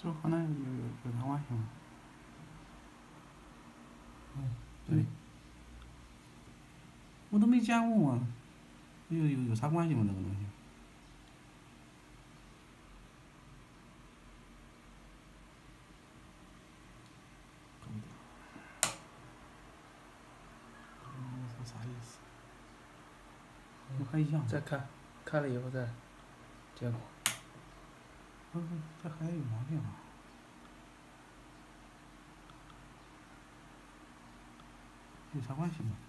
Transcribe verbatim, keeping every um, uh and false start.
这和那有有有啥关系吗？ 嗯， 对。我都没见过啊，有有有啥关系吗？这个东西？这啥意思？不太一样。 再看，看了以后再结果。 不是，这还有毛病啊！有啥关系吗？